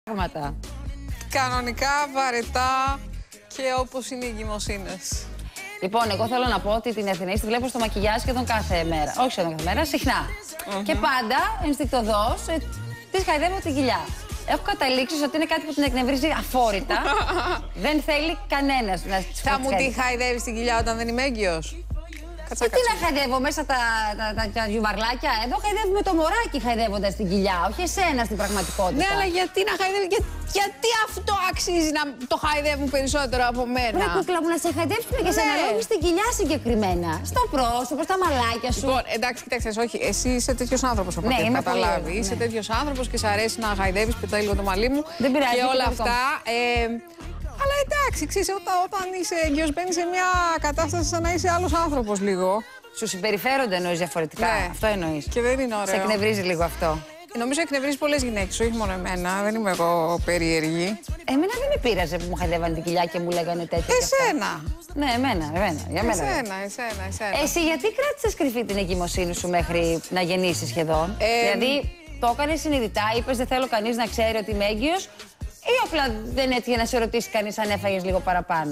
πράγματα. Κανονικά, βαρετά και όπως είναι οι εγκυμοσύνες. Λοιπόν, εγώ θέλω να πω ότι την Αθηναή τη βλέπω στο μακιγιάζ σχεδόν κάθε μέρα. Όχι σχεδόν κάθε μέρα, συχνά. Και πάντα, ενστικτωδώς, της χαϊδεύω τη κοιλιά. Έχω καταλήξει ότι είναι κάτι που την εκνευρίζει αφόρητα. Δεν θέλει κανένας να της Θα μου τη χαϊδεύεις την κοιλιά όταν δεν είμαι έγκυος? Τι να χαϊδεύω μέσα τα γιουβαρλάκια? Εδώ χαϊδεύουμε το μωράκι χαϊδεύοντας την κοιλιά, όχι εσένα στην πραγματικότητα. Ναι, αλλά γιατί να χαϊδεύει, γιατί αυτό αξίζει να το χαϊδεύουν περισσότερο από μένα? Ρε κούκλα μου, να σε χαϊδεύσουμε και σε αναλόγω στην κοιλιά συγκεκριμένα. Στο πρόσωπο, στα μαλάκια σου. Λοιπόν, εντάξει, κοιτάξτε, όχι, εσύ είσαι τέτοιος άνθρωπος από ό,τι έχω καταλάβει. Είσαι τέτοιος άνθρωπος και σ' αρέσει να χαϊδεύεις, πετάει λίγο το μαλλί μου. Δεν πειράζει, και όλα αυτά. Αλλά εντάξει, ξέρεις, όταν είσαι έγκυος μπαίνεις σε μια κατάσταση σαν να είσαι άλλος άνθρωπος λίγο. Σου συμπεριφέρονται εννοείς διαφορετικά. Ναι. Αυτό εννοείς. Και δεν είναι ωραίο. Σε εκνευρίζει λίγο αυτό. Νομίζω εκνευρίζει πολλές γυναίκες, όχι μόνο εμένα. Δεν είμαι εγώ περίεργη. Εμένα δεν με πείραζε που μου χαϊδεύαν την κοιλιά και μου λέγανε τέτοια. Εσένα. Ναι, εμένα. Για μένα. Εσένα. Εσύ γιατί κράτησες κρυφή την εγκυμοσύνη σου μέχρι να γεννήσεις σχεδόν? Δηλαδή το έκανες συνειδητά, είπες δεν θέλω κανείς να ξέρει ότι είμαι έγκυος, ή απλά δεν έτυχε να σε ρωτήσει κανείς αν έφαγες λίγο παραπάνω?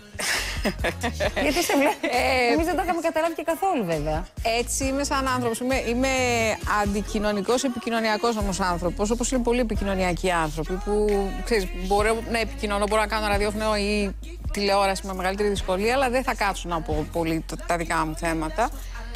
Γιατί σε βλέπω. Εμείς δεν το είχαμε καταλάβει και καθόλου, βέβαια. Έτσι είμαι σαν άνθρωπος. Είμαι αντικοινωνικός, επικοινωνιακός όμως άνθρωπος. Όπως είναι πολλοί επικοινωνιακοί άνθρωποι που ξέρεις, μπορώ να επικοινωνώ, μπορώ να κάνω ραδιόφωνο ή τηλεόραση με μεγαλύτερη δυσκολία, αλλά δεν θα κάτσω να πω πολύ τα δικά μου θέματα.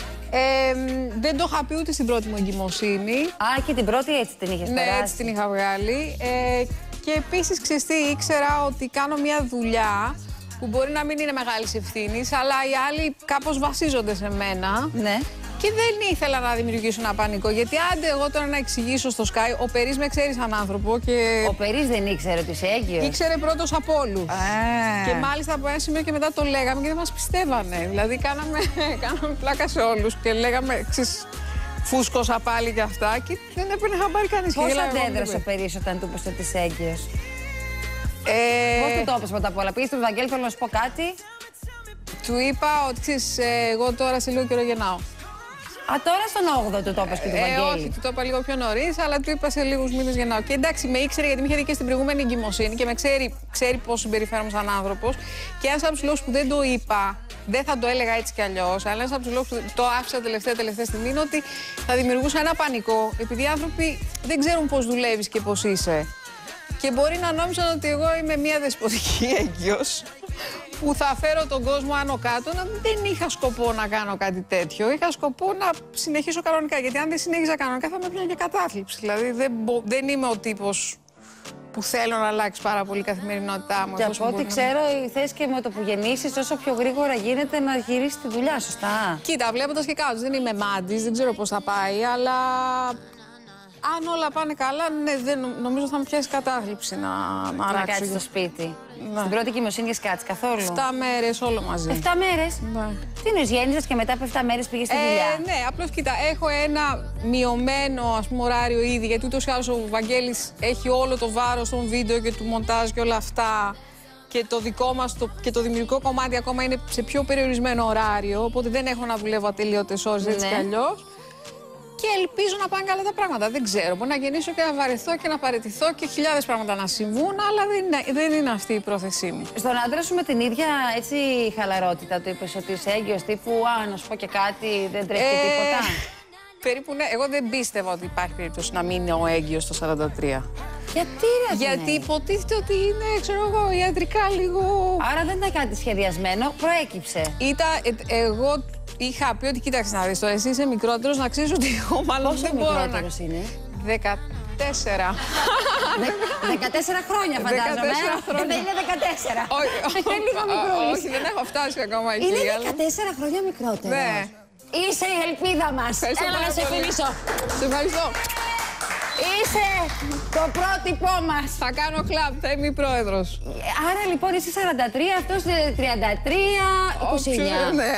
Δεν το είχα πει ούτε στην πρώτη μου εγκυμοσύνη. Α, και την πρώτη έτσι την είχες περάσει? Ναι, έτσι την είχα βγάλει. Και επίσης, ξέρεις τι, ήξερα ότι κάνω μια δουλειά που μπορεί να μην είναι μεγάλης ευθύνης, αλλά οι άλλοι κάπως βασίζονται σε μένα. Ναι. Και δεν ήθελα να δημιουργήσω ένα πανικό, γιατί άντε εγώ τώρα να εξηγήσω στο Sky, ο Περής με ξέρει σαν άνθρωπο και... Ο Περής δεν ήξερε ότι είσαι έγκυος? Ήξερε πρώτος από όλους. Και μάλιστα από ένα σημείο και μετά το λέγαμε και δεν μας πιστεύανε. Δηλαδή κάναμε πλάκα σε όλους και λέγαμε, φούσκωσα πάλι και αυτά και δεν έπαιρνε χαμπάρι κανείς. Πώς αντέδρασε ο Περής όταν του είπες ότι είσαι έγκυος? Πώς του το είπες πρώτα απ' όλα? Πήγες στον Βαγγέλη, θέλω να σου πω κάτι. Του είπα ότι ξέρεις, εγώ τώρα σε λίγο καιρό γεννάω. Α, τώρα στον 8ο του το είπες και του Βαγγέλη? Όχι, του το είπα λίγο πιο νωρίς, αλλά του είπα σε λίγους μήνες γεννάω. Και εντάξει, με ήξερε γιατί με είχε δει και στην προηγούμενη εγκυμοσύνη και με ξέρει πώς συμπεριφέρομαι σαν άνθρωπος. Και ένας από τους λόγους που δεν το είπα, δεν θα το έλεγα έτσι κι αλλιώς, αλλά ένας από τους λόγους που το άφησα τελευταία στιγμή είναι ότι θα δημιουργούσα ένα πανικό, επειδή οι άνθρωποι δεν ξέρουν πώς δουλεύεις και πώς είσαι. Και μπορεί να νόμιζαν ότι εγώ είμαι μια δεσποτική έγκυος που θα φέρω τον κόσμο άνω κάτω. Δεν είχα σκοπό να κάνω κάτι τέτοιο. Είχα σκοπό να συνεχίσω κανονικά. Γιατί αν δεν συνέχιζα κανονικά θα με πιάνει και κατάθλιψη. Δηλαδή δεν είμαι ο τύπος που θέλω να αλλάξει πάρα πολύ η καθημερινότητά μου. Και από ό,τι ξέρω, θες και με το που γεννήσεις, όσο πιο γρήγορα γίνεται να γυρίσεις τη δουλειά, σωστά? Κοίτα, βλέποντας και κάτω, δεν είμαι μάντης, δεν ξέρω πώς θα πάει, αλλά αν όλα πάνε καλά, ναι, νομίζω θα μου πιάσει κατάθλιψη να Να κάτσεις στο σπίτι. Ναι. Στην πρώτη εγκυμοσύνη έχεις κάτσει καθόλου? 7 μέρες όλο μαζί. 7 μέρες? Ναι. Τι εννοείς, γέννησες και μετά από 7 μέρες πήγες στη δουλειά? Ναι, απλώς κοίτα, έχω ένα μειωμένο ωράριο ήδη, γιατί ούτως ή άλλως ο Βαγγέλης έχει όλο το βάρος των βίντεο και του μοντάζ και όλα αυτά. Και το δικό μας και το δημιουργικό κομμάτι ακόμα είναι σε πιο περιορισμένο ωράριο, οπότε δεν έχω να δουλεύω ατελείωτες ώρες έτσι κι αλλιώς. Και ελπίζω να πάνε καλά τα πράγματα. Δεν ξέρω. Μπορεί να γεννήσω και να βαρεθώ και να παραιτηθώ και χιλιάδες πράγματα να συμβούν, αλλά δεν είναι αυτή η πρόθεσή μου. Στον άντρα σου με την ίδια έτσι χαλαρότητα του είπες ότι είσαι έγκυος, τύπου να σου πω και κάτι, δεν τρέχει τίποτα? Περίπου ναι. Εγώ δεν πίστευα ότι υπάρχει περίπτωση να μην είναι ο έγκυος το 43. Γιατί ρε? Γιατί υποτίθεται ότι είναι, ξέρω εγώ, ιατρικά λίγο... Άρα δεν ήταν κάτι σχεδιασμένο, προέκυψε. Εγώ είχα πει ότι κοίταξε να δεις τώρα, εσύ είσαι μικρότερος, να ξέρεις ότι εγώ μάλλον πόσο δεν μπορώ να... μικρότερος είναι? 14. 14 χρόνια φαντάζομαι. 14 χρόνια. Δεν είναι 14. Όχι, είναι λίγο μικρούλης. όχι, δεν έχω φτάσει ακόμα εκεί. Είναι 14 χρόνια μικρότερο. Ναι. Είσαι η ελπίδα μας. Έλα να σε φιλήσω. Σε ευχαριστώ. Είσαι το πρότυπό μας. Θα κάνω κλαμπ, θα είμαι η πρόεδρος. Άρα λοιπόν είσαι 43, αυτός 33, 29. Ναι.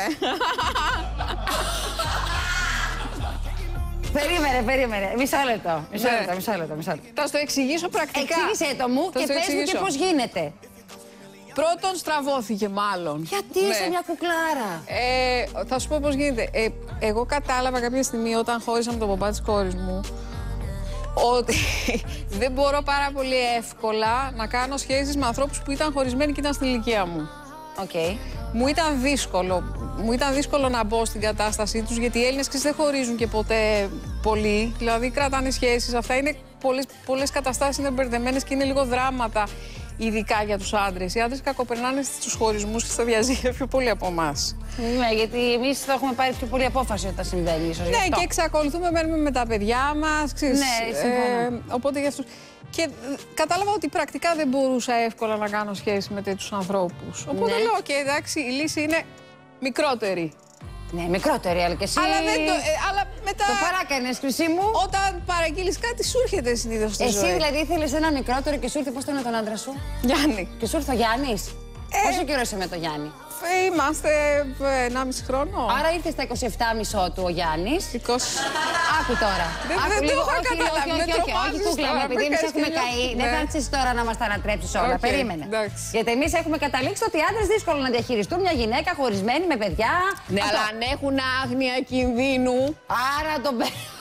Περίμενε. Μισό λεπτό. Θα στο εξηγήσω πρακτικά. Εξήγησέ το μου και πες μου και πώς γίνεται. Πρώτον στραβώθηκε μάλλον. Γιατί είσαι μια κουκλάρα? Θα σου πω πώς γίνεται. Εγώ κατάλαβα κάποια στιγμή όταν χώρισα με τον παπά της κόρης μου Ότι δεν μπορώ πάρα πολύ εύκολα να κάνω σχέσεις με ανθρώπους που ήταν χωρισμένοι και ήταν στην ηλικία μου. Okay. Μου ήταν δύσκολο. Μου ήταν δύσκολο να μπω στην κατάστασή τους, γιατί οι Έλληνες δεν χωρίζουν και ποτέ πολύ. Δηλαδή κρατάνε σχέσεις. Αυτά είναι πολλές καταστάσεις είναι μπερδεμένες και είναι λίγο δράματα, ειδικά για τους άντρες. Οι άντρες κακοπερνάνε στους χωρισμούς και στα διαζύγια πιο πολύ από εμάς. Ναι, γιατί εμείς θα έχουμε πάρει πιο πολύ απόφαση όταν συμβαίνει, ίσως. Ναι, και εξακολουθούμε, μένουμε με τα παιδιά μας. Ξέρεις, ναι, συμφωνώ. Οπότε για αυτούς. Και κατάλαβα ότι πρακτικά δεν μπορούσα εύκολα να κάνω σχέση με τέτοιους ανθρώπους. Οπότε λέω, και εντάξει, η λύση είναι μικρότερη. Ναι, μικρότερη, αλλά και εσύ. Αλλά μετά. Το παράκανες, Χρυσή μου. Όταν παραγγείλεις κάτι, σου έρχεται συνήθως στη ζωή. Εσύ δηλαδή ήθελες ένα μικρότερο και σου ήρθε, πώς το είναι τον άντρα σου? Γιάννη. Και σου ήρθε ο Γιάννης. Πόσο καιρό είσαι με τον Γιάννη? Είμαστε 1,5 χρόνο. Άρα ήρθε στα 27,5 του ο Γιάννης. 20. Άκου τώρα. Δεν το είχα καταλάβει. Όχι, κούκλα μου, επειδή εμείς έχουμε καεί. Δεν θα έρθεις τώρα να μας τα ανατρέψεις όλα. Περίμενε. Γιατί εμείς έχουμε καταλήξει ότι οι άντρες δύσκολο να διαχειριστούν μια γυναίκα χωρισμένη με παιδιά. Ναι, αλλά αν έχουν άγνοια κινδύνου. Άρα τον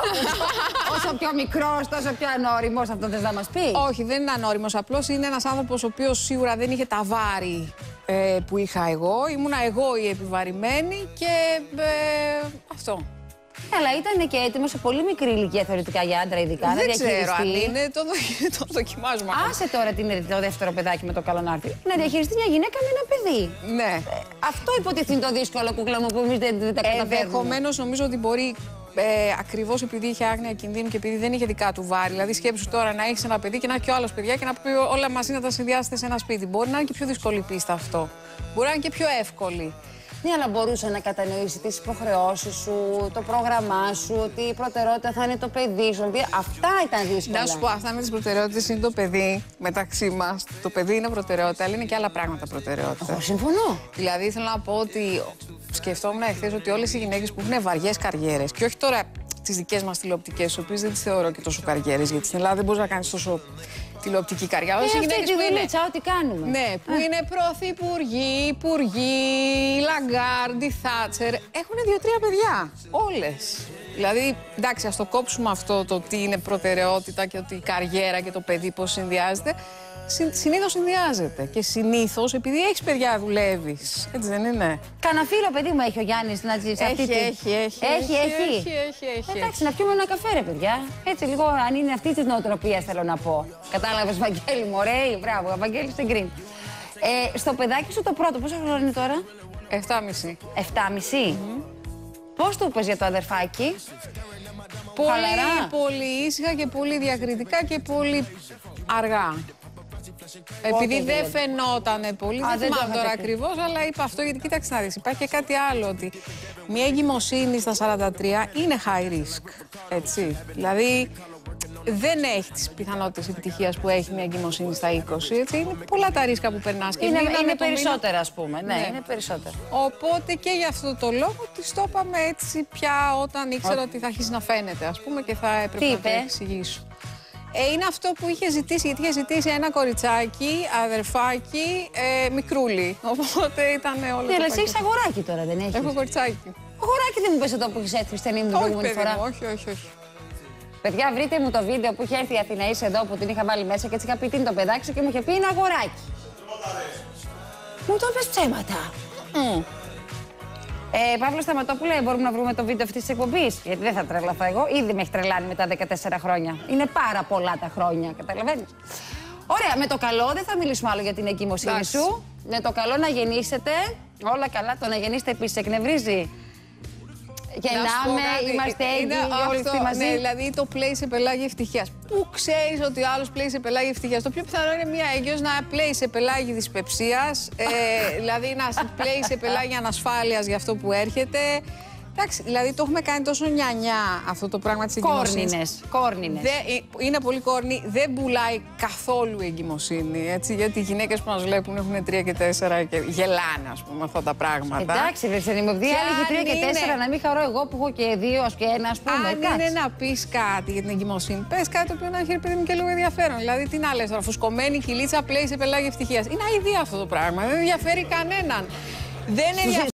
όσο πιο μικρός, τόσο πιο ανώριμος, αυτό θες να μας πει? Όχι, δεν είναι ανώριμος. Απλώς είναι ένας άνθρωπος ο οποίος σίγουρα δεν είχε τα βάρη που είχα εγώ. Ήμουνα εγώ η επιβαρημένη και αυτό. Αλλά ήταν και έτοιμο σε πολύ μικρή ηλικία θεωρητικά για άντρα, ειδικά. Δεν ξέρω αν είναι, το δοκιμάζουμε. Άσε τώρα το δεύτερο παιδάκι με το καλονάρτι. Να διαχειριστεί μια γυναίκα με ένα παιδί. Ναι. Αυτό υποτίθεται είναι το δύσκολο, κούκλα μου, που εμείς δεν τα καταφέρνουμε. Ενδεχομένως νομίζω ότι μπορεί. Ακριβώς επειδή είχε άγνοια κινδύνου και επειδή δεν είχε δικά του βάρη. Δηλαδή, σκέψου τώρα να έχεις ένα παιδί και να έχει και ο άλλος παιδιά και να πει όλα μαζί να τα συνδυάσετε σε ένα σπίτι. Μπορεί να είναι και πιο δύσκολη πίστα αυτό. Μπορεί να είναι και πιο εύκολη. Ναι, αλλά μπορούσε να κατανοήσει τις υποχρεώσεις σου, το πρόγραμμά σου, ότι η προτεραιότητα θα είναι το παιδί σου. Δηλαδή, αυτά ήταν δύσκολα. Να σου πω, αυτά με τις προτεραιότητες είναι το παιδί μεταξύ μας. Το παιδί είναι προτεραιότητα, αλλά είναι και άλλα πράγματα προτεραιότητα. Συμφωνώ. Δηλαδή, θέλω να πω ότι σκεφτόμουν εχθές ότι όλες οι γυναίκες που έχουν βαριές καριέρες, και όχι τώρα τις δικές μας τηλεοπτικές, τις οποίες δεν τις θεωρώ και τόσο καριέρες, γιατί στην Ελλάδα δεν μπορείς να κάνεις τόσο τηλεοπτική καριέρα. Αυτή τη δουλίτσα, ό,τι κάνουμε. Ναι, που είναι πρωθυπουργοί, υπουργοί, Λαγκάρντ, Θάτσερ. Έχουν 2-3 παιδιά. Όλες. Δηλαδή, εντάξει, ας το κόψουμε αυτό το τι είναι προτεραιότητα και ότι η καριέρα και το παιδί πώς συνδυάζεται. Συνήθως συνδυάζεται. Και συνήθως, επειδή έχεις παιδιά, δουλεύεις. Έτσι δεν είναι? Κανένα φίλο παιδί μου έχει ο Γιάννης να ζήσει αυτή τη. Έχει. Εντάξει, να πιούμε ένα καφέ, ρε παιδιά. Έτσι, λίγο αν είναι αυτή τη νοοτροπία, θέλω να πω. Κατάλαβες, Βαγγέλη μου, ωραία, μπράβο, Βαγγέλη στην Green. Στο παιδάκι σου το πρώτο, πόσο χρόνο είναι τώρα? 7,5. 7,5. Πώς το είπες για το αδερφάκι? Πολύ ήσυχα και πολύ διακριτικά και πολύ αργά. Επειδή δεν φαινότανε πολύ, δεν θυμάμαι τώρα ακριβώς, αλλά είπα αυτό γιατί κοίταξε να δεις. Υπάρχει και κάτι άλλο, ότι μια εγκυμοσύνη στα 43 είναι high risk, έτσι. Δηλαδή δεν έχει τις πιθανότητες επιτυχίας που έχει μια εγκυμοσύνη στα 20, έτσι. Είναι πολλά τα ρίσκα που περνάς. Και είναι περισσότερα, ας πούμε. Ναι, είναι περισσότερα. Οπότε και γι' αυτό το λόγο της το είπαμε έτσι πια όταν ήξερα ότι θα αρχίσει να φαίνεται, ας πούμε, και θα έπρεπε να το εξηγήσω. Είναι αυτό που είχε ζητήσει, γιατί είχε ζητήσει ένα κοριτσάκι, αδερφάκι, μικρούλι. Οπότε ήταν όλο. Ναι, αλλά εσύ έχεις αγοράκι τώρα, δεν έχεις? Έχω κοριτσάκι. Αγοράκι δεν μου πες εδώ που έχεις έρθει στενή μου την προηγούμενη φορά? Όχι. Παιδιά, βρείτε μου το βίντεο που είχε έρθει η Αθηναής εδώ που την είχα βάλει μέσα και έτσι είχα πει τι είναι το παιδάκι σου και μου είχε πει είναι αγοράκι. Μου το πες ψέματα. Παύλο Σταματόπουλε, μπορούμε να βρούμε το βίντεο αυτής της εκπομπής? Γιατί δεν θα τρελαθώ εγώ. Ήδη με έχει τρελάνει μετά 14 χρόνια. Είναι πάρα πολλά τα χρόνια, καταλαβαίνεις. Ωραία, με το καλό δεν θα μιλήσουμε άλλο για την εγκυμοσύνη σου. Με το καλό να γεννήσετε. Όλα καλά, το να γεννήσετε επίσης εκνευρίζει. Γεννάμε, είμαστε έγκυοι, όλοι αυτοί μαζί. Ναι, δηλαδή το πλέει σε πελάγι ευτυχίας. Πού ξέρεις ότι ο άλλος πλέει σε πελάγι ευτυχίας? Το πιο πιθανό είναι μια έγκυος να πλέει σε πελάγι δυσπεψίας, δηλαδή να πλέει σε πελάγι ανασφάλειας για αυτό που έρχεται. Εντάξει, δηλαδή το έχουμε κάνει τόσο νιανιά αυτό το πράγμα της εγκυμοσύνης. Κόρνινες. Είναι πολύ κόρνη, δεν πουλάει καθόλου η εγκυμοσύνη, έτσι, γιατί οι γυναίκες που μας βλέπουν έχουν 3 και 4 και γελάνε, ας πούμε, αυτά τα πράγματα. Εντάξει, δεν είμαι δύο, άλλοι 3 και 4, να μην χαρώ εγώ που έχω και 2 και 1, ας πούμε. Αν είναι να πεις κάτι για την εγκυμοσύνη, πες κάτι το οποίο να έχει, παιδί μου, και λίγο ενδιαφέρον. Δηλαδή, τι να λες τώρα, φουσκωμένη κυλίτσα πλέει σε πελάγι ευτυχίας. Είναι αηδία αυτό το πράγμα, δεν ενδιαφέρει κανέναν. Δεν ενδιαφέρει.